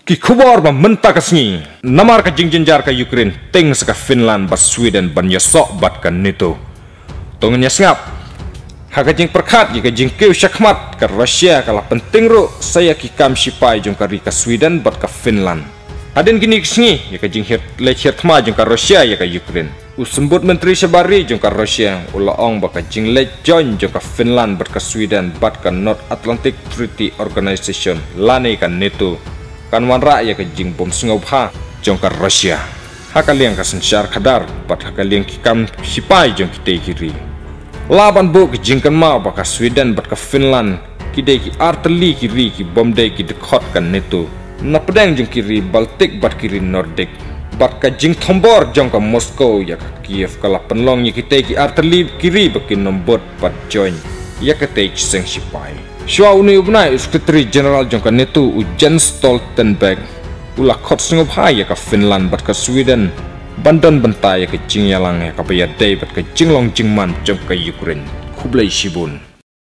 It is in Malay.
Ki khubor ba menta kasngi namar ka jingjar ka Ukraine teng ska Finland ba Sweden ban yasok bat ka NATO tongnya ngap haka jing perkhat ka jing keu syakmat ka Russia kala penting ro saya ki kam sipai jong ka rika Sweden bat ka Finland aden gini kisngi ya ka jing lechet ma jong ka Russia ya ka Ukraine usembut menteri sebari jong ka Russia ulaong ba ka jing le join jong ka Finland bat ka Sweden bat ka North Atlantic Treaty Organization lane ka NATO kan wanra ya ke jing bom singau pha jong ka Russia haka liang ka sensyar khadar pat haka liang ki kam sipai jong ki kiri laban bo ke jing kan ma ba ka Sweden bat ka Finland ki dei ki artillery kiri ki bom dei ki dekhot kan NATO na pedang jong kiri Baltic bat kiri Nordic bat ka jing thombor jong ka Moscow ya ka Kiev kala penlong ya ki dei ki artillery kiri bakin nombot pat join ya ka dei seng sipai Shua Uni Ubnai Secretary General jongka NATO Jens Stoltenberg ula khot singop hai ka Finland bat ka Sweden bandon bentai ka jingyalang ka bayadai bat ka jinglong jingman jongka Ukraine Kublai Shibun